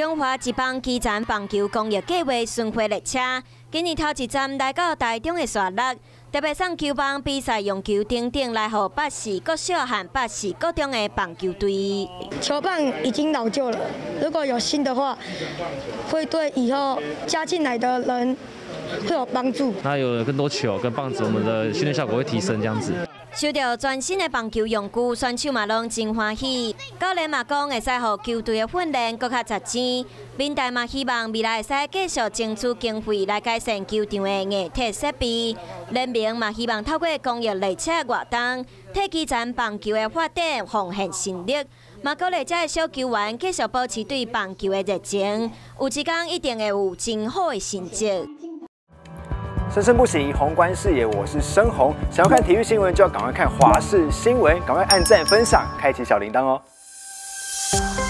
中华职棒基层棒球公益计划巡回列车，今年头一站来到台中的沙鹿，特别送球棒比赛用球等等来予北市国小和北市国中的棒球队。 球棒已经老旧了，如果有新的话，会对以后加进来的人会有帮助。 那有更多球跟棒子，我们的训练效果会提升，这样子。 收到全新的棒球用具，选手嘛拢真欢喜。教练嘛讲会使予球队的训练更较值钱。民代嘛希望未来会使继续争取经费来改善球场的硬体设备。联盟嘛希望透过公益列车活动，替基层棒球的发展奉献心力。嘛鼓励这些小球员继续保持对棒球的热情，有一天一定会有真好的成绩。 生生不息，宏观视野，我是申宏。想要看体育新闻，就要赶快看华视新闻，赶快按赞、分享、开启小铃铛哦。